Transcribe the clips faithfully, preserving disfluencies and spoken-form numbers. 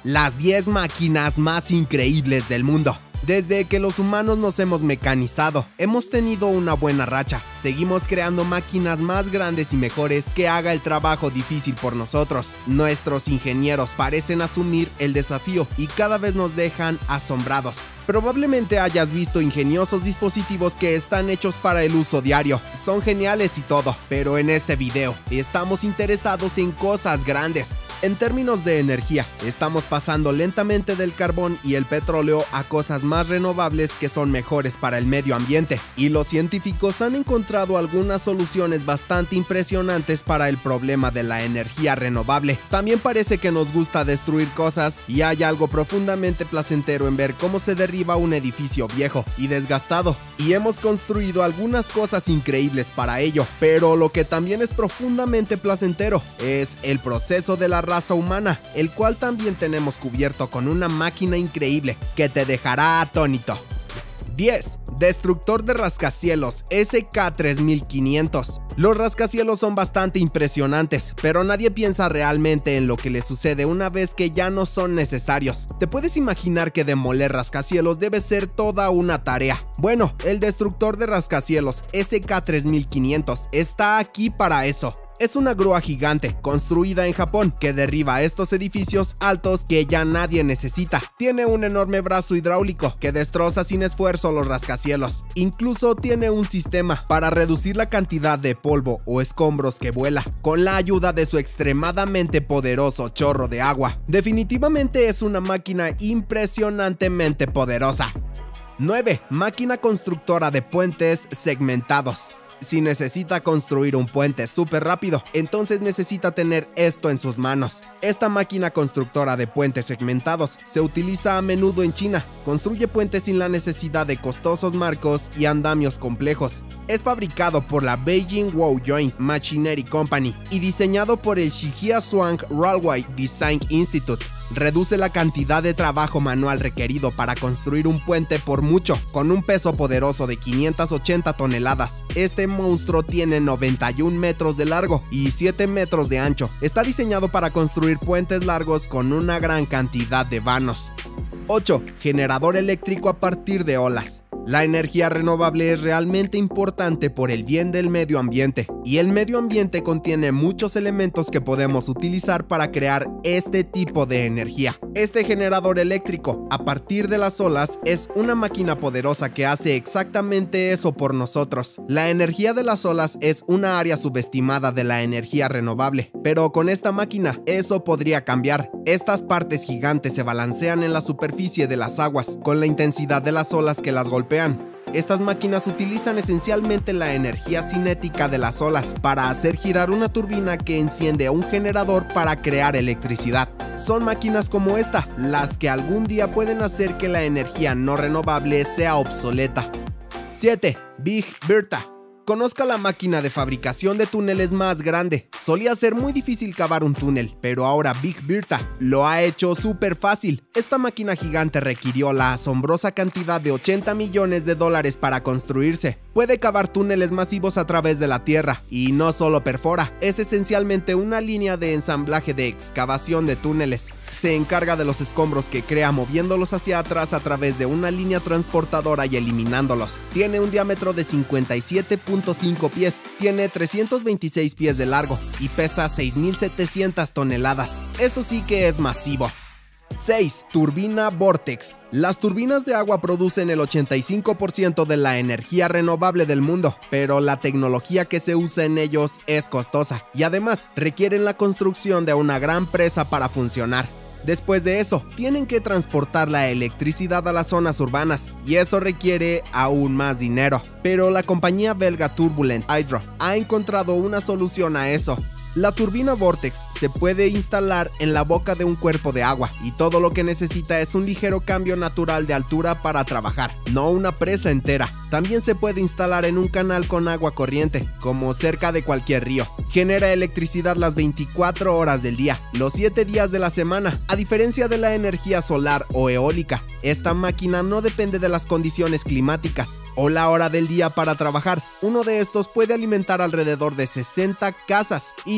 Las diez máquinas más increíbles del mundo. Desde que los humanos nos hemos mecanizado, hemos tenido una buena racha. Seguimos creando máquinas más grandes y mejores que haga el trabajo difícil por nosotros. Nuestros ingenieros parecen asumir el desafío y cada vez nos dejan asombrados. Probablemente hayas visto ingeniosos dispositivos que están hechos para el uso diario. Son geniales y todo, pero en este video estamos interesados en cosas grandes. En términos de energía, estamos pasando lentamente del carbón y el petróleo a cosas más renovables que son mejores para el medio ambiente. Y los científicos han encontrado algunas soluciones bastante impresionantes para el problema de la energía renovable. También parece que nos gusta destruir cosas y hay algo profundamente placentero en ver cómo se derriba un edificio viejo y desgastado, y hemos construido algunas cosas increíbles para ello, pero lo que también es profundamente placentero es el proceso de la raza humana, el cual también tenemos cubierto con una máquina increíble que te dejará atónito. diez. Destructor de rascacielos S K tres mil quinientos. Los rascacielos son bastante impresionantes, pero nadie piensa realmente en lo que les sucede una vez que ya no son necesarios. ¿Te puedes imaginar que demoler rascacielos debe ser toda una tarea? Bueno, el destructor de rascacielos S K tres mil quinientos está aquí para eso. Es una grúa gigante construida en Japón que derriba estos edificios altos que ya nadie necesita. Tiene un enorme brazo hidráulico que destroza sin esfuerzo los rascacielos. Incluso tiene un sistema para reducir la cantidad de polvo o escombros que vuela, con la ayuda de su extremadamente poderoso chorro de agua. Definitivamente es una máquina impresionantemente poderosa. nueve. Máquina constructora de puentes segmentados. Si necesita construir un puente súper rápido, entonces necesita tener esto en sus manos. Esta máquina constructora de puentes segmentados se utiliza a menudo en China. Construye puentes sin la necesidad de costosos marcos y andamios complejos. Es fabricado por la Beijing Huoyuan Machinery Company y diseñado por el Shijiazhuang Railway Design Institute. Reduce la cantidad de trabajo manual requerido para construir un puente por mucho, con un peso poderoso de quinientas ochenta toneladas. Este monstruo tiene noventa y un metros de largo y siete metros de ancho. Está diseñado para construir puentes largos con una gran cantidad de vanos. ocho. Generador eléctrico a partir de olas. La energía renovable es realmente importante por el bien del medio ambiente, y el medio ambiente contiene muchos elementos que podemos utilizar para crear este tipo de energía. Este generador eléctrico a partir de las olas es una máquina poderosa que hace exactamente eso por nosotros. La energía de las olas es una área subestimada de la energía renovable, pero con esta máquina eso podría cambiar. Estas partes gigantes se balancean en la superficie de las aguas con la intensidad de las olas que las golpean. Estas máquinas utilizan esencialmente la energía cinética de las olas para hacer girar una turbina que enciende un generador para crear electricidad. Son máquinas como esta las que algún día pueden hacer que la energía no renovable sea obsoleta. siete. Big Bertha. Conozca la máquina de fabricación de túneles más grande. Solía ser muy difícil cavar un túnel, pero ahora Big Bertha lo ha hecho súper fácil. Esta máquina gigante requirió la asombrosa cantidad de ochenta millones de dólares para construirse. Puede cavar túneles masivos a través de la tierra y no solo perfora, es esencialmente una línea de ensamblaje de excavación de túneles. Se encarga de los escombros que crea moviéndolos hacia atrás a través de una línea transportadora y eliminándolos. Tiene un diámetro de cincuenta y siete punto cinco pies, tiene trescientos veintiséis pies de largo y pesa seis mil setecientas toneladas. Eso sí que es masivo. seis. Turbina Vortex. Las turbinas de agua producen el ochenta y cinco por ciento de la energía renovable del mundo, pero la tecnología que se usa en ellos es costosa y además requieren la construcción de una gran presa para funcionar. Después de eso, tienen que transportar la electricidad a las zonas urbanas y eso requiere aún más dinero. Pero la compañía belga Turbulent Hydro ha encontrado una solución a eso. La turbina Vortex se puede instalar en la boca de un cuerpo de agua y todo lo que necesita es un ligero cambio natural de altura para trabajar, no una presa entera. También se puede instalar en un canal con agua corriente, como cerca de cualquier río. Genera electricidad las veinticuatro horas del día, los siete días de la semana. A diferencia de la energía solar o eólica, esta máquina no depende de las condiciones climáticas o la hora del día para trabajar. Uno de estos puede alimentar alrededor de sesenta casas y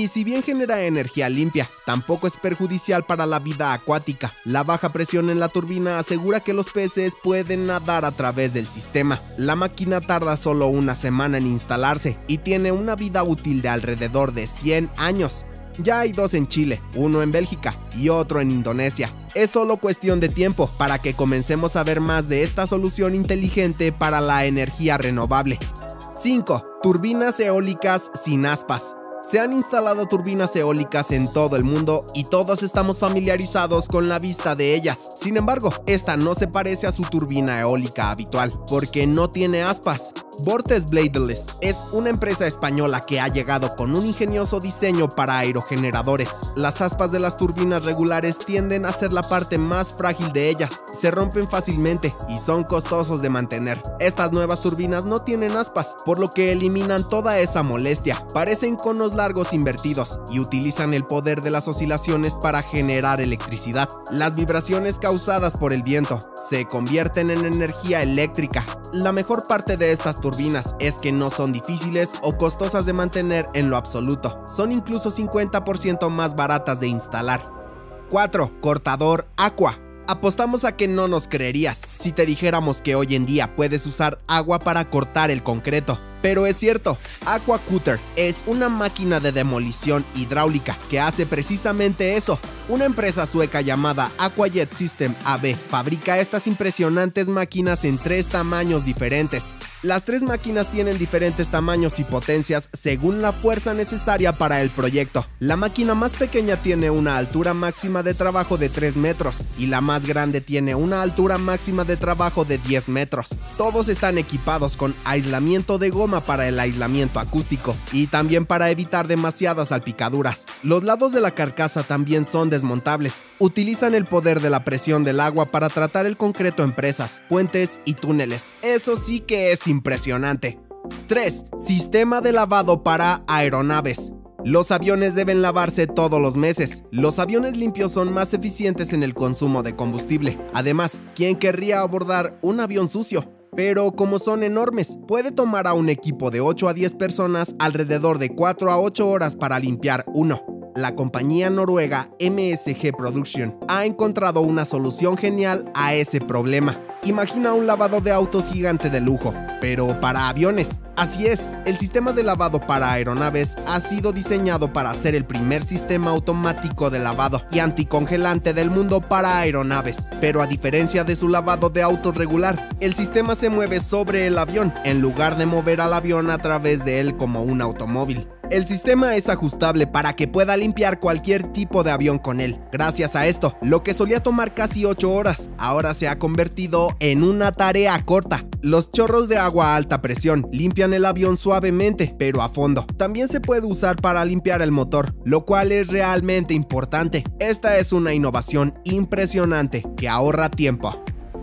Y si bien genera energía limpia, tampoco es perjudicial para la vida acuática. La baja presión en la turbina asegura que los peces pueden nadar a través del sistema. La máquina tarda solo una semana en instalarse y tiene una vida útil de alrededor de cien años. Ya hay dos en Chile, uno en Bélgica y otro en Indonesia. Es solo cuestión de tiempo para que comencemos a ver más de esta solución inteligente para la energía renovable. cinco. Turbinas eólicas sin aspas. Se han instalado turbinas eólicas en todo el mundo y todos estamos familiarizados con la vista de ellas. Sin embargo, esta no se parece a su turbina eólica habitual, porque no tiene aspas. Vortex Bladeless es una empresa española que ha llegado con un ingenioso diseño para aerogeneradores. Las aspas de las turbinas regulares tienden a ser la parte más frágil de ellas, se rompen fácilmente y son costosos de mantener. Estas nuevas turbinas no tienen aspas, por lo que eliminan toda esa molestia. Parecen conos largos invertidos y utilizan el poder de las oscilaciones para generar electricidad. Las vibraciones causadas por el viento se convierten en energía eléctrica. La mejor parte de estas turbinas es que no son difíciles o costosas de mantener en lo absoluto. Son incluso cincuenta por ciento más baratas de instalar. cuatro. Cortador Aqua. Apostamos a que no nos creerías si te dijéramos que hoy en día puedes usar agua para cortar el concreto. Pero es cierto, Aqua Cutter es una máquina de demolición hidráulica que hace precisamente eso. Una empresa sueca llamada Aquajet System A B fabrica estas impresionantes máquinas en tres tamaños diferentes. Las tres máquinas tienen diferentes tamaños y potencias según la fuerza necesaria para el proyecto. La máquina más pequeña tiene una altura máxima de trabajo de tres metros y la más grande tiene una altura máxima de trabajo de diez metros. Todos están equipados con aislamiento de goma para el aislamiento acústico y también para evitar demasiadas salpicaduras. Los lados de la carcasa también son desmontables. Utilizan el poder de la presión del agua para tratar el concreto en presas, puentes y túneles. Eso sí que es impresionante. tres. Sistema de lavado para aeronaves. Los aviones deben lavarse todos los meses. Los aviones limpios son más eficientes en el consumo de combustible. Además, ¿quién querría abordar un avión sucio? Pero como son enormes, puede tomar a un equipo de ocho a diez personas alrededor de cuatro a ocho horas para limpiar uno. La compañía noruega M S G Production ha encontrado una solución genial a ese problema. Imagina un lavado de autos gigante de lujo, pero para aviones. Así es, el sistema de lavado para aeronaves ha sido diseñado para ser el primer sistema automático de lavado y anticongelante del mundo para aeronaves. Pero a diferencia de su lavado de autos regular, el sistema se mueve sobre el avión en lugar de mover al avión a través de él como un automóvil. El sistema es ajustable para que pueda limpiar cualquier tipo de avión con él. Gracias a esto, lo que solía tomar casi ocho horas, ahora se ha convertido en una tarea corta. Los chorros de agua a alta presión limpian el avión suavemente, pero a fondo. También se puede usar para limpiar el motor, lo cual es realmente importante. Esta es una innovación impresionante que ahorra tiempo.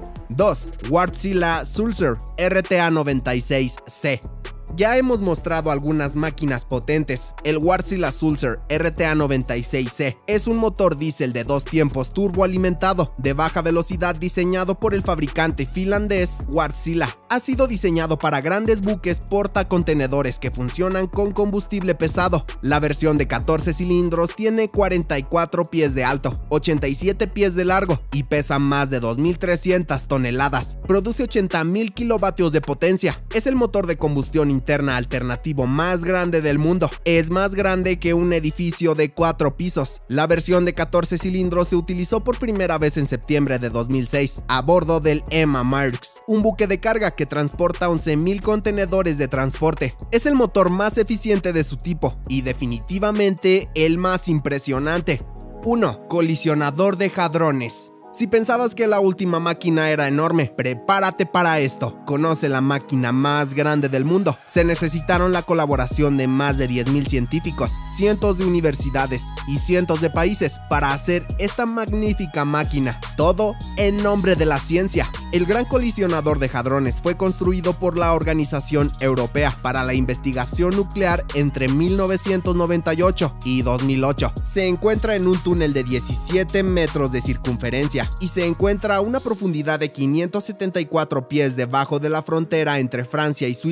dos. Wärtsilä Sulzer R T A noventa y seis C. Ya hemos mostrado algunas máquinas potentes. El Wärtsilä Sulzer R T A noventa y seis C es un motor diésel de dos tiempos turboalimentado de baja velocidad diseñado por el fabricante finlandés Wärtsilä. Ha sido diseñado para grandes buques portacontenedores que funcionan con combustible pesado. La versión de catorce cilindros tiene cuarenta y cuatro pies de alto, ochenta y siete pies de largo y pesa más de dos mil trescientas toneladas. Produce ochenta mil kilovatios de potencia. Es el motor de combustión interna alternativo más grande del mundo. Es más grande que un edificio de cuatro pisos. La versión de catorce cilindros se utilizó por primera vez en septiembre de dos mil seis a bordo del Emma Marx, un buque de carga que transporta once mil contenedores de transporte. Es el motor más eficiente de su tipo y definitivamente el más impresionante. uno. Colisionador de hadrones. Si pensabas que la última máquina era enorme, prepárate para esto. Conoce la máquina más grande del mundo. Se necesitaron la colaboración de más de diez mil científicos, cientos de universidades y cientos de países para hacer esta magnífica máquina. Todo en nombre de la ciencia. El gran colisionador de hadrones fue construido por la Organización Europea para la Investigación Nuclear entre mil novecientos noventa y ocho y dos mil ocho. Se encuentra en un túnel de diecisiete metros de circunferencia y se encuentra a una profundidad de quinientos setenta y cuatro pies debajo de la frontera entre Francia y Suiza.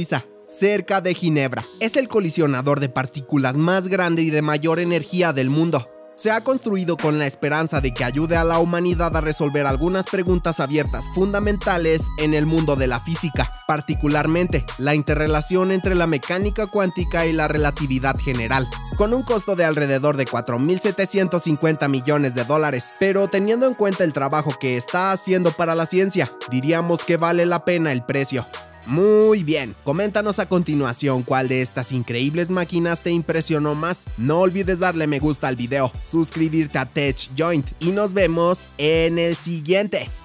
cerca de Ginebra. Es el colisionador de partículas más grande y de mayor energía del mundo. Se ha construido con la esperanza de que ayude a la humanidad a resolver algunas preguntas abiertas fundamentales en el mundo de la física, particularmente la interrelación entre la mecánica cuántica y la relatividad general, con un costo de alrededor de cuatro mil setecientos cincuenta millones de dólares, pero teniendo en cuenta el trabajo que está haciendo para la ciencia, diríamos que vale la pena el precio. Muy bien, coméntanos a continuación cuál de estas increíbles máquinas te impresionó más. No olvides darle me gusta al video, suscribirte a TechJoint y nos vemos en el siguiente.